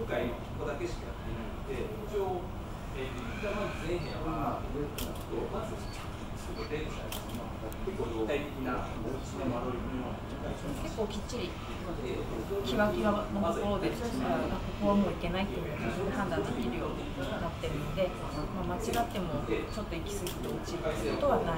階ここだけしかやっていなくて、一応、まず全部は、まず、すぐ電車結構立体的な、 結構きっちりキワキワのところで、ここはもういけないっていうのを自分で判断できるようになってるので、間違ってもちょっと行き過ぎて落ちることはない。